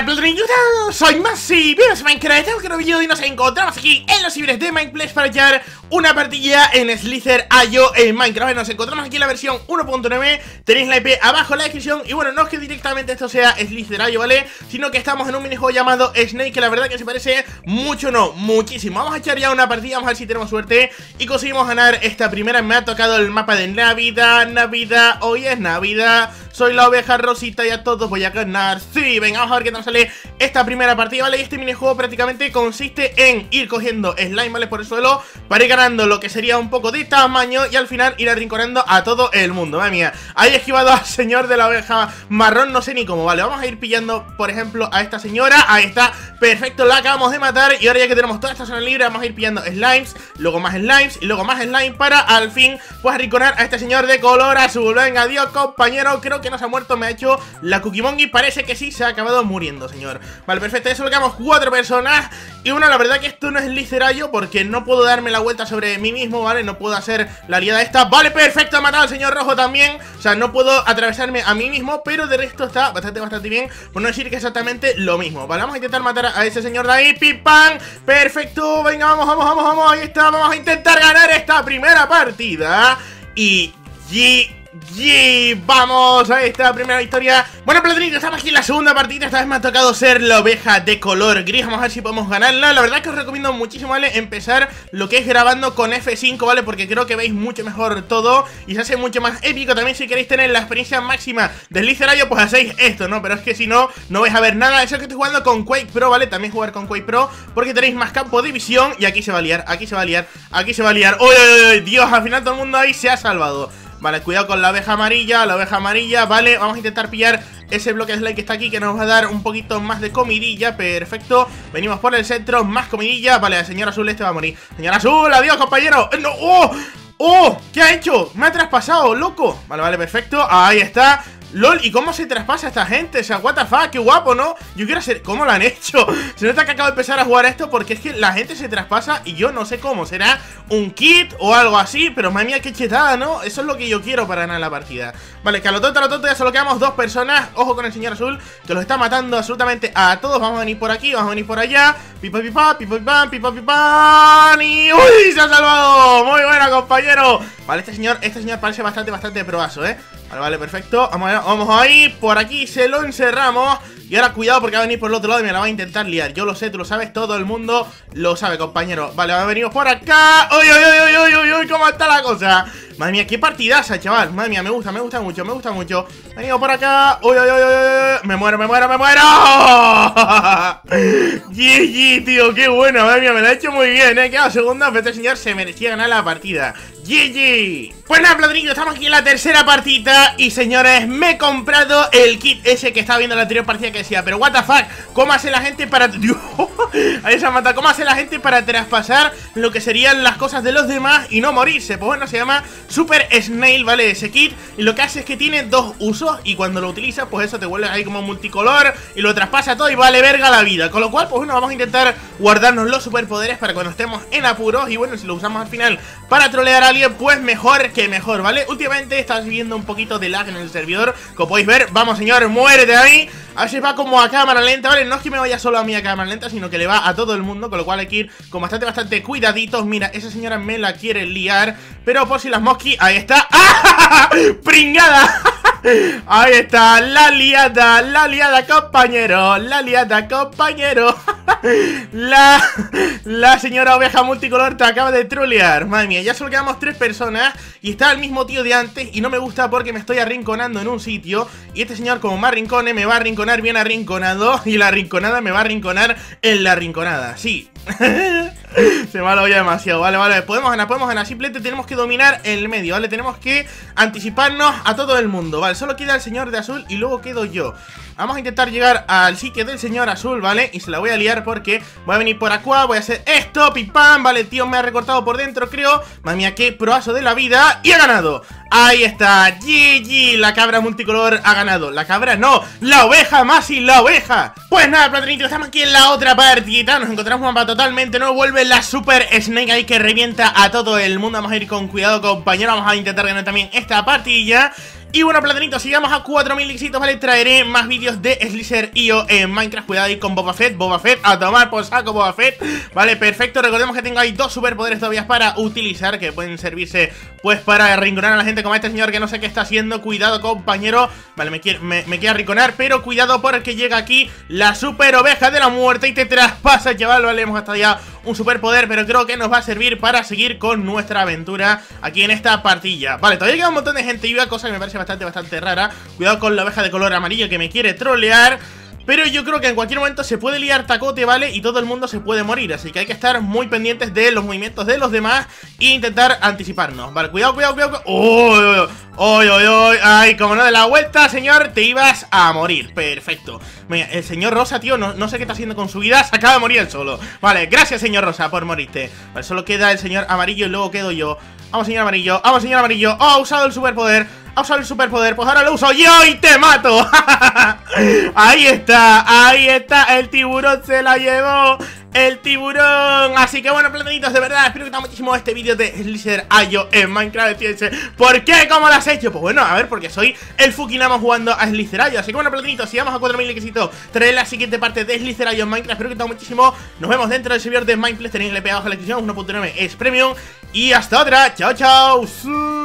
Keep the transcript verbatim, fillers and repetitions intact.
Buenas, Platinillos, soy Masi, bienvenidos a Minecraft, tengo que nuevo vídeo y nos encontramos aquí en los ciberes de Minecraft para echar una partida en Slither punto i o en Minecraft. Nos encontramos aquí en la versión uno punto nueve, tenéis la I P abajo en la descripción. Y bueno, no es que directamente esto sea Slither punto i o, ¿vale? Sino que estamos en un minijuego llamado Snake, que la verdad que se parece mucho, no, muchísimo. Vamos a echar ya una partida, vamos a ver si tenemos suerte y conseguimos ganar esta primera. Me ha tocado el mapa de Navidad, Navidad, hoy es Navidad. Soy la oveja rosita y a todos voy a ganar. Sí, venga, vamos a ver qué tal sale esta primera partida, ¿vale? Y este minijuego prácticamente consiste en ir cogiendo slime, ¿vale? Por el suelo, para ir ganando lo que sería un poco de tamaño y al final ir arrinconando a todo el mundo. Madre mía, ahí he esquivado al señor de la oveja marrón, no sé ni cómo, ¿vale? Vamos a ir pillando, por ejemplo, a esta señora. Ahí está, perfecto, la acabamos de matar. Y ahora ya que tenemos toda esta zona libre, vamos a ir pillando slimes, luego más slimes y luego más slime para al fin, pues, arrinconar a este señor de color azul. Venga, adiós, compañero, creo que no se ha muerto, me ha hecho la Cookie Mongi. Parece que sí, se ha acabado muriendo, señor. Vale, perfecto, eso lo quedamos cuatro personas. Y bueno, la verdad que esto no es Slither punto i o porque no puedo darme la vuelta sobre mí mismo, ¿vale? No puedo hacer la liada esta. Vale, perfecto, ha matado al señor rojo también. O sea, no puedo atravesarme a mí mismo, pero de resto está bastante, bastante bien. Por no decir que es exactamente lo mismo. Vale, vamos a intentar matar a ese señor de ahí. ¡Pim, pam! Perfecto, venga, vamos, vamos, vamos, vamos. Ahí está, vamos a intentar ganar esta primera partida. Y... y y vamos a esta primera victoria. Bueno, Platinillos, estamos aquí en la segunda partida. Esta vez me ha tocado ser la oveja de color gris. Vamos a ver si podemos ganarla. La verdad es que os recomiendo muchísimo, ¿vale? Empezar lo que es grabando con F cinco, ¿vale? Porque creo que veis mucho mejor todo y se hace mucho más épico. También si queréis tener la experiencia máxima de Slither punto i o, pues hacéis esto, ¿no? Pero es que si no, no vais a ver nada. Eso es que estoy jugando con Quake Pro, ¿vale? También jugar con Quake Pro porque tenéis más campo de visión. Y aquí se va a liar, aquí se va a liar, aquí se va a liar. ¡Uy, uy, uy! Dios, al final todo el mundo ahí se ha salvado. Vale, cuidado con la oveja amarilla, la oveja amarilla, vale, vamos a intentar pillar ese bloque de slime que está aquí, que nos va a dar un poquito más de comidilla, perfecto. Venimos por el centro, más comidilla, vale, el señor azul este va a morir. Señor azul, adiós, compañero. ¡No! ¡Oh! ¡Oh! ¿Qué ha hecho? Me ha traspasado, loco. Vale, vale, perfecto, ahí está. LOL, ¿y cómo se traspasa a esta gente? O sea, what the fuck, qué guapo, ¿no? Yo quiero hacer... ¿Cómo lo han hecho? Se nota que acabo de empezar a jugar esto porque es que la gente se traspasa y yo no sé cómo. ¿Será un kit o algo así? Pero madre mía, qué chetada, ¿no? Eso es lo que yo quiero para ganar la partida. Vale, que a lo tonto, a lo tonto ya solo quedamos dos personas. Ojo con el señor azul, que los está matando absolutamente a todos. Vamos a venir por aquí, vamos a venir por allá. Pipa, pipa, pipa, pipa, pipa, pipa. Y... ¡uy! ¡Se ha salvado! Muy buena, compañero. Vale, este señor, este señor parece bastante, bastante proazo, ¿eh? Vale, vale, perfecto. Vamos a, vamos ahí, por aquí se lo encerramos. Y ahora cuidado porque va a venir por el otro lado y me la va a intentar liar. Yo lo sé, tú lo sabes, todo el mundo lo sabe, compañero. Vale, va a venir por acá. ¡Uy, uy, uy, uy, uy, uy! ¿Cómo está la cosa? Madre mía, qué partidaza, chaval. Madre mía, me gusta, me gusta mucho, me gusta mucho. Venido por acá. ¡Uy, uy, uy, uy! Me muero, me muero, me muero. G G, tío, qué bueno. Madre mía, me lo ha hecho muy bien, eh. Quedado segunda, pero este señor se merecía ganar la partida. G G. Pues nada, Platinillos, estamos aquí en la tercera partida. Y señores, me he comprado el kit ese que estaba viendo en la anterior partida, que decía, pero what the fuck, ¿cómo hace la gente para... Dios, ahí se ha matado. ¿Cómo hace la gente para traspasar lo que serían las cosas de los demás y no morirse? Pues bueno, se llama Super Snail, ¿vale? Ese kit. Y lo que hace es que tiene dos usos. Y cuando lo utilizas, pues eso te vuelve ahí como multicolor y lo traspasa todo y vale verga la vida. Con lo cual, pues bueno, vamos a intentar guardarnos los superpoderes para cuando estemos en apuros. Y bueno, si lo usamos al final para trolear a alguien, pues mejor que mejor, ¿vale? Últimamente estás viendo un poquito de lag en el servidor, como podéis ver. Vamos, señor, muérete ahí. A ver si va como a cámara lenta, ¿vale? No es que me vaya solo a mí a cámara lenta, sino que le va a todo el mundo, con lo cual hay que ir con bastante, bastante cuidaditos. Mira, esa señora me la quiere liar, pero por si las mosquis, ahí está. ¡Ah! ¡Pringada! Ahí está, la liada, la liada, compañero. La liada, compañero. La, la señora oveja multicolor te acaba de trolear. Madre mía, ya solo quedamos tres personas y está el mismo tío de antes. Y no me gusta porque me estoy arrinconando en un sitio y este señor, como me arrincone, me va a arrinconar bien arrinconado. Y la arrinconada me va a arrinconar en la arrinconada. Sí. Se me ha lo demasiado, vale, vale, podemos ganar, podemos ganar. Simplemente tenemos que dominar el medio, ¿vale? Tenemos que anticiparnos a todo el mundo, ¿vale? Solo queda el señor de azul y luego quedo yo. Vamos a intentar llegar al sitio del señor azul, ¿vale? Y se la voy a liar porque voy a venir por acá, voy a hacer esto, pim pam, vale, tío, me ha recortado por dentro, creo. Madre mía, qué proazo de la vida. Y ha ganado. Ahí está, G G, la cabra multicolor ha ganado. La cabra no, la oveja, Masi, la oveja. Pues nada, Platinillos, estamos aquí en la otra partida. Nos encontramos un mapa totalmente nuevo. Vuelve la Super Snake ahí que revienta a todo el mundo. Vamos a ir con cuidado, compañero. Vamos a intentar ganar también esta partida. Y bueno, platanitos, si llegamos a cuatro mil lixitos, ¿vale? Traeré más vídeos de Slither punto i o en Minecraft. Cuidado ahí con Boba Fett, Boba Fett, a tomar por saco Boba Fett. Vale, perfecto, recordemos que tengo ahí dos superpoderes todavía para utilizar, que pueden servirse, pues, para arrinconar a la gente como este señor que no sé qué está haciendo. Cuidado, compañero. Vale, me quiere, me, me quiere arrinconar, pero cuidado porque llega aquí la super oveja de la muerte y te traspasa, chaval. Vale, hemos gastado ya un superpoder, pero creo que nos va a servir para seguir con nuestra aventura aquí en esta partida. Vale, todavía queda un montón de gente viva, cosa que me parece bastante, bastante rara. Cuidado con la oveja de color amarillo que me quiere trolear. Pero yo creo que en cualquier momento se puede liar tacote, ¿vale? Y todo el mundo se puede morir, así que hay que estar muy pendientes de los movimientos de los demás e intentar anticiparnos. Vale, cuidado, cuidado, cuidado. ¡Uy, uy, uy, uy! ¡Ay, como no de la vuelta, señor! Te ibas a morir. Perfecto. Mira, el señor Rosa, tío, no, no sé qué está haciendo con su vida. Se acaba de morir él solo. Vale, gracias, señor Rosa, por morirte. Vale, solo queda el señor amarillo y luego quedo yo. Vamos, señor amarillo, vamos, señor amarillo. ¡Oh, ha usado el superpoder! Ha usado el superpoder, pues ahora lo uso yo y te mato. Ahí está, ahí está, el tiburón se la llevó. El tiburón. Así que bueno, platanitos, de verdad, espero que te haya muchísimo este vídeo de Slither punto i o en Minecraft. Fíjense, ¿por qué? ¿Cómo lo has hecho? Pues bueno, a ver, porque soy el Fukinama jugando a Slither punto i o. Así que bueno, platanitos, si vamos a cuatro mil likesitos, traeré la siguiente parte de Slither punto i o en Minecraft. Espero que te haya muchísimo. Nos vemos dentro del servidor de Minecraft. Tenéis el P abajo en la descripción, uno punto nueve es premium. Y hasta otra, chao, chao.